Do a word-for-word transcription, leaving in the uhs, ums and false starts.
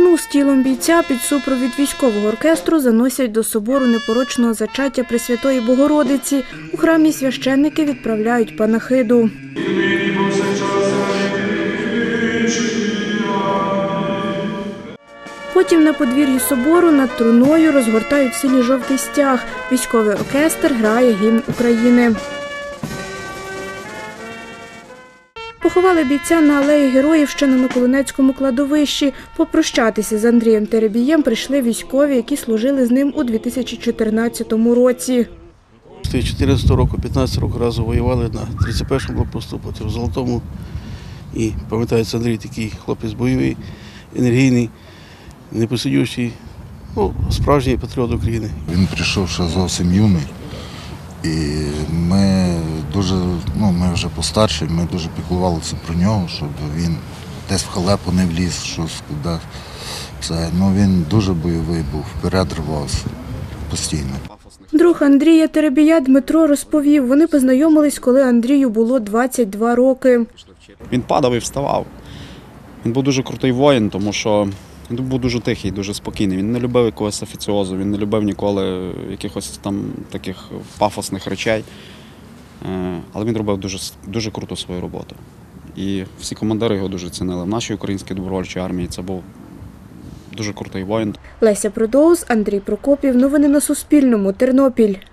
Труну з тілом бійця під супровід військового оркестру заносять до собору непорочного зачаття Пресвятої Богородиці. У храмі священники відправляють панахиду. Потім на подвір'ї собору над труною розгортають синьо-жовтий стяг. Військовий оркестр грає гімн України. Поховали бійця на алеї Героїв ще на Миколинецькому кладовищі. Попрощатися з Андрієм Теребієм прийшли військові, які служили з ним у дві тисячі чотирнадцятому році. З дві тисячі чотирнадцятого року, п'ятнадцятого року разу воювали на тридцять першому блокпосту, потім в Золотому. І пам'ятається, Андрій такий хлопець бойовий, енергійний, непосидючий, ну, справжній патріот України. Він прийшов ще зовсім юний. І ми дуже, ну, ми вже постарші, ми дуже піклувалися про нього, щоб він десь в халепу не вліз, щось куди. Це, ну, він дуже бойовий був, вперед рвався постійно. Друг Андрія Теребія Дмитро розповів, вони познайомились, коли Андрію було двадцять два роки. Він падав і вставав. Він був дуже крутий воїн, тому що він був дуже тихий, дуже спокійний. Він не любив якогось офіціозу, він не любив ніколи якихось там таких пафосних речей. Але він робив дуже, дуже круто свою роботу. І всі командири його дуже цінили. В нашій українській добровольчій армії це був дуже крутий воїн. Леся Продоус, Андрій Прокопів. Новини на Суспільному. Тернопіль.